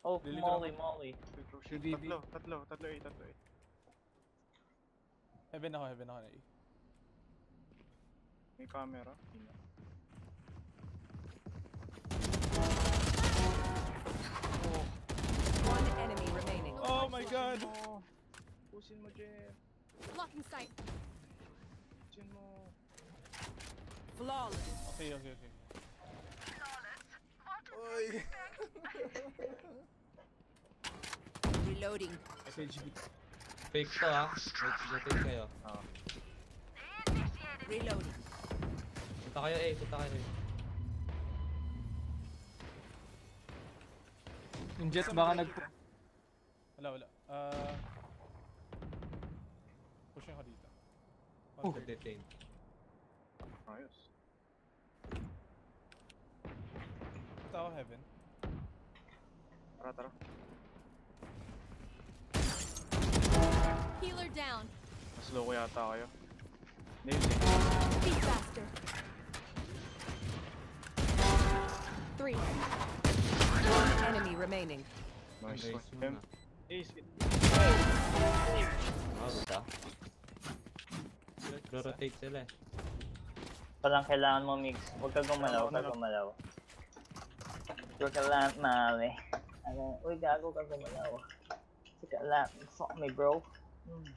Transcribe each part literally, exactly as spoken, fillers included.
Oh, molly, molly. Tatlo, tatlo, tatlo A, tatlo A. Heaven ako, heaven ako na A. May camera. One enemy remaining. Oh my god! Pusin mo, Jem. Blocking sight. Pusin mo. Flawless. Okay, okay, okay. Oy! Reloading. Fake to ah. Fake to kayo. Ah. Reloading. Punta kayo eh, punta kayo eh. Yung Jets baka nag... Wala, wala. Uh... Pushing ka dito. Oh, detain. Ayos. Punta ako heaven. Tara, tara. Healer down. Mas low ko yata kayo. Nails eh. Be faster. Three. One enemy remaining. Nice Nice one. one, Ace. Ah, buta. Rotate sila eh. Parang kailangan mo mix. Huwag ka gumalaw, huwag ka gumalaw. Huwag ka lang, mali. Ano, uy, gago ka gumalaw. Sika lang, fuck me, bro. Hmm.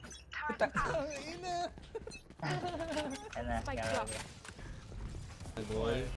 Ina! Ano, Spike gawin. drop. Nag-wall.